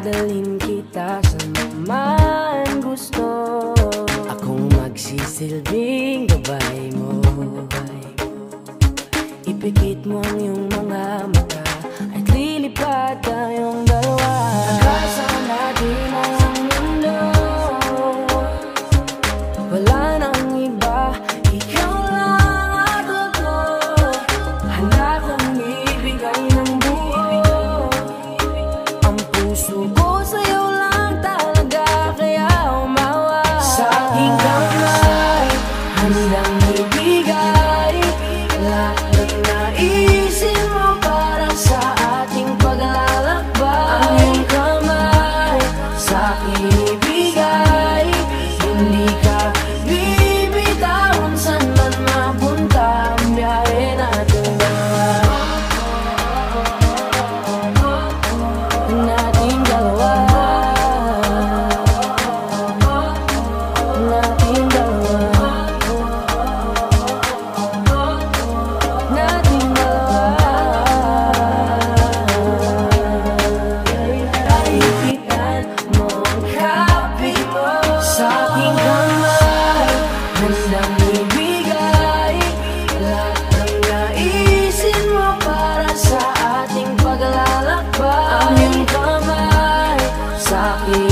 Dadalhin kita sa naman gusto. Akong magsisilbing gabay mo. Ipikit mo ang iyong mga mata at lilipad tayong dalawa. Nagkasama natin ang mundo. Wala nang iba, ikaw lang at ako. Handa kong ibigay ng buo. Ang puso ko sa'yo lang talaga, kaya umawa. Sa aking kamay, handang ibigay lahat ng naisin mo para sa ating paglalakbay. Ang iyong kamay sa aking ibigay, hindi ka bibitawan saan man mapunta ang biyahe natin dalawa. Nating dalawa. Nating dalawa. Nating dalawa. Ipitan mo ang kapit mo sa aking kamay, handang ibigay lahat ng naisin mo para sa ating paglalakbay. Ang iyong kamay sa aking